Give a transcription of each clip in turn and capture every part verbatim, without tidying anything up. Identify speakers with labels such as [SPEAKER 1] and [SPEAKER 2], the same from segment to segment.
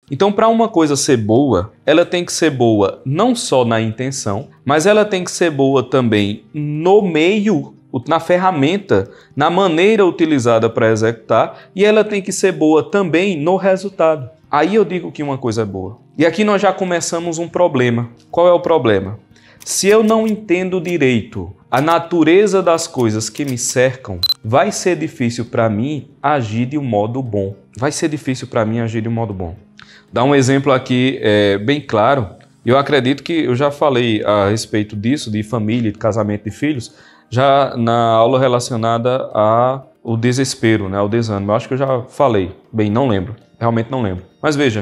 [SPEAKER 1] Então, para uma coisa ser boa, ela tem que ser boa não só na intenção, mas ela tem que ser boa também no meio, na ferramenta, na maneira utilizada para executar, e ela tem que ser boa também no resultado. Aí eu digo que uma coisa é boa. E aqui nós já começamos um problema. Qual é o problema? Se eu não entendo direito a natureza das coisas que me cercam, vai ser difícil para mim agir de um modo bom. Vai ser difícil para mim agir de um modo bom. Dá um exemplo aqui é, bem claro. Eu acredito que eu já falei a respeito disso, de família, de casamento, de filhos, já na aula relacionada ao desespero, né, ao desânimo. Eu acho que eu já falei. Bem, não lembro. Realmente não lembro. Mas veja,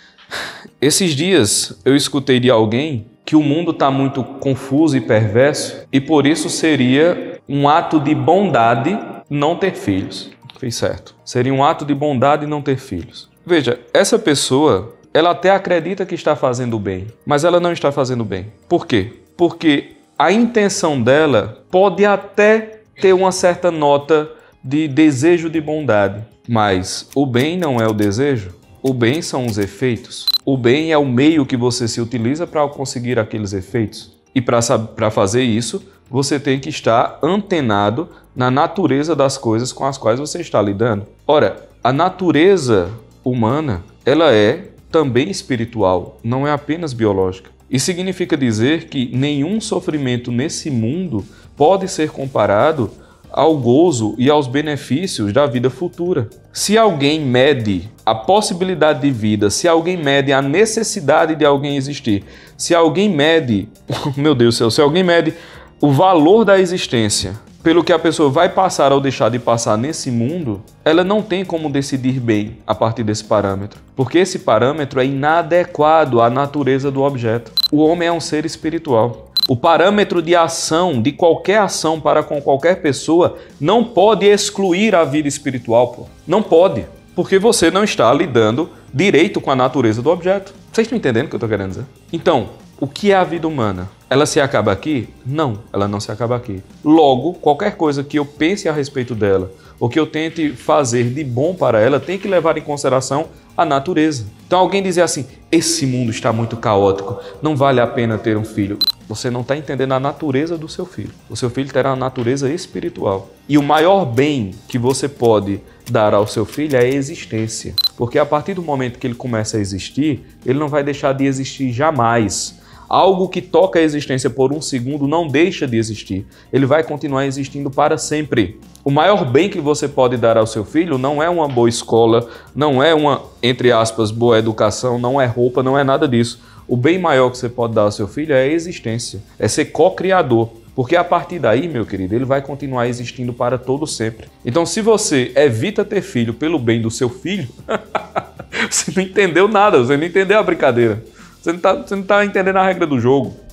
[SPEAKER 1] esses dias eu escutei de alguém que o mundo está muito confuso e perverso e por isso seria um ato de bondade não ter filhos. Fez certo. Seria um ato de bondade não ter filhos. Veja, essa pessoa, ela até acredita que está fazendo bem, mas ela não está fazendo bem. Por quê? Porque a intenção dela pode até ter uma certa nota de desejo de bondade, mas o bem não é o desejo, o bem são os efeitos. O bem é o meio que você se utiliza para conseguir aqueles efeitos. E para fazer isso, você tem que estar antenado na natureza das coisas com as quais você está lidando. Ora, a natureza humana, ela é também espiritual, não é apenas biológica. Isso significa dizer que nenhum sofrimento nesse mundo pode ser comparado ao gozo e aos benefícios da vida futura. Se alguém mede a possibilidade de vida, se alguém mede a necessidade de alguém existir, se alguém mede, meu Deus do céu, se alguém mede o valor da existência pelo que a pessoa vai passar ou deixar de passar nesse mundo, ela não tem como decidir bem a partir desse parâmetro, porque esse parâmetro é inadequado à natureza do objeto. O homem é um ser espiritual. O parâmetro de ação, de qualquer ação para com qualquer pessoa, não pode excluir a vida espiritual, pô. Não pode, porque você não está lidando direito com a natureza do objeto. Vocês estão entendendo o que eu estou querendo dizer? Então, o que é a vida humana? Ela se acaba aqui? Não, ela não se acaba aqui. Logo, qualquer coisa que eu pense a respeito dela, ou que eu tente fazer de bom para ela, tem que levar em consideração a natureza. Então alguém dizer assim, esse mundo está muito caótico, não vale a pena ter um filho. Você não está entendendo a natureza do seu filho. O seu filho terá uma natureza espiritual. E o maior bem que você pode dar ao seu filho é a existência. Porque a partir do momento que ele começa a existir, ele não vai deixar de existir jamais. Algo que toca a existência por um segundo não deixa de existir. Ele vai continuar existindo para sempre. O maior bem que você pode dar ao seu filho não é uma boa escola, não é uma, entre aspas, boa educação, não é roupa, não é nada disso. O bem maior que você pode dar ao seu filho é a existência, é ser co-criador. Porque a partir daí, meu querido, ele vai continuar existindo para todo sempre. Então, se você evita ter filho pelo bem do seu filho, você não entendeu nada, você não entendeu a brincadeira. Você não está você não tá entendendo a regra do jogo.